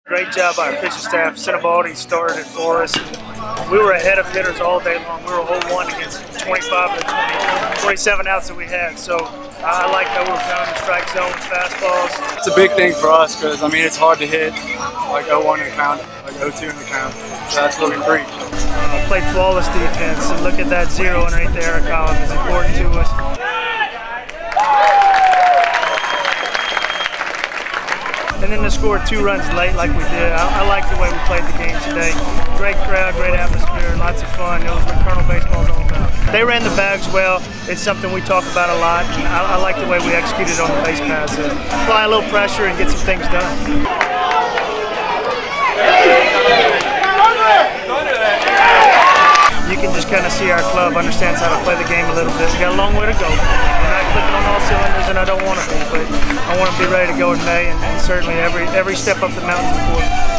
Great job by our pitching staff. Sinibaldi started it for us. We were ahead of hitters all day long. We were 0-1 against 25 to 27 outs that we had. So I like how we were pounding the strike zone with fastballs. It's a big thing for us because, I mean, it's hard to hit like 0-1 in the count, like 0-2 in the count. So that's what we preach. Played flawless defense, and look at that zero underneath the error column. It's important to us. And then to score 2 runs late like we did, I like the way we played the game today. Great crowd, great atmosphere, lots of fun. It was what Colonel Baseball's all about. They ran the bags well. It's something we talk about a lot. I like the way we executed on the base paths. Apply a little pressure and get some things done. You can just kind of see our club understands how to play the game a little bit. We got a long way to go. We're not clicking on all cylinders, and I don't want to be, but I want to be ready to go in May, and certainly every step up the mountain is important.